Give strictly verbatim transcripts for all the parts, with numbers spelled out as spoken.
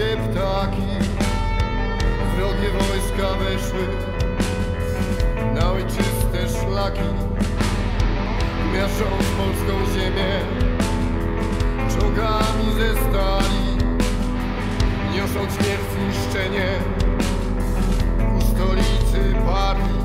polskie ptaki wrogie wojska weszły na ojczyste szlaki, miażdżąc polską ziemię czołgami ze stali, niosąc śmierć i niszczenie ku stolicy partii.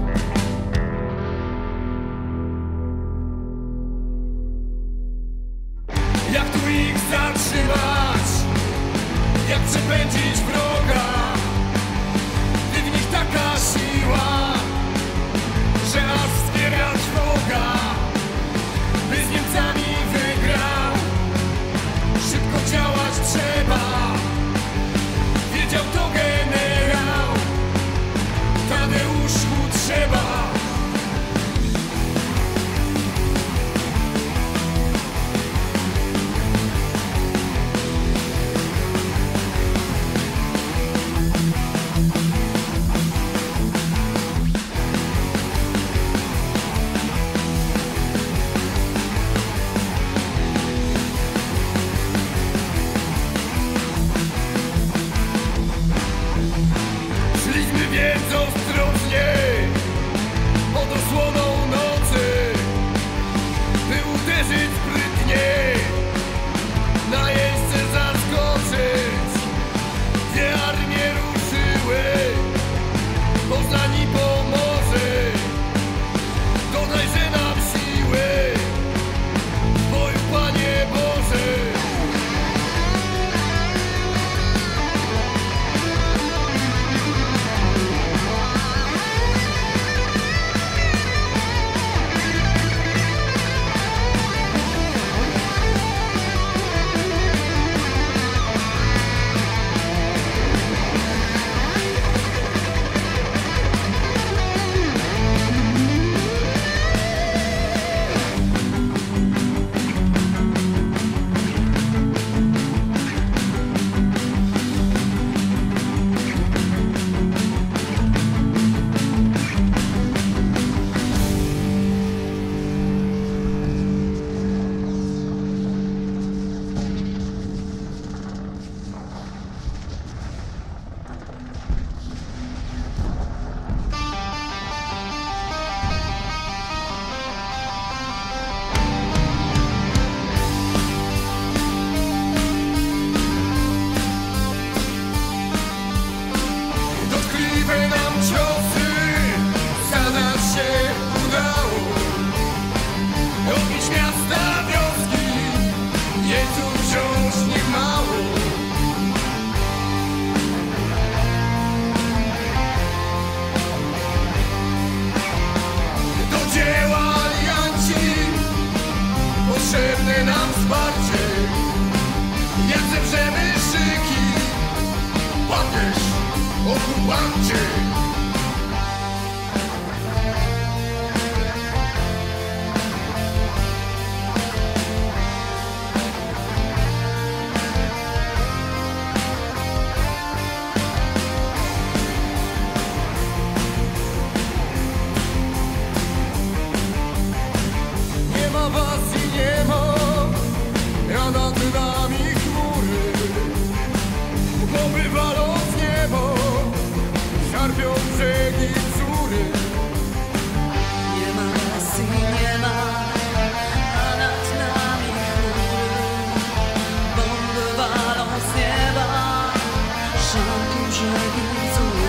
Jak tu ich zatrzymać? Jak przepędzić wroga? Gdy w nich taka siła, że aż wspierać Boga, by z Niemcami wygrał. Szybko działać trzeba, wiedział to generał Tadeusz Kutrzeba. Więc ostrożnie pod osłoną nocy, by uderzyć sprytnie, na jeźdźce zaskoczyć. Dwie armie ruszyły, Poznań i Pomorzy. Dodaj, że nam siły w boju, Panie Boże. Potrzebne nam wsparcie, jak zewrzemy szyki, papież, okupancie. Nie ma was i nie ma, a nad nami chmury, chmury walą z niebo, szarpią brzegi wzóry. Nie ma nas i nie ma, a nad nami chmury, bomby walą z nieba, szarpią brzegi wzóry.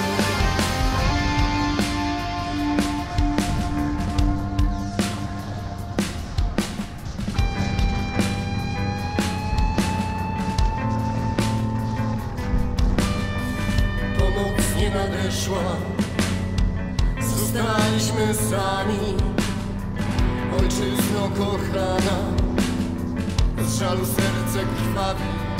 Nie nadeszła, zostaliśmy sami. Ojczyzno kochana, z żalu serce krwawi.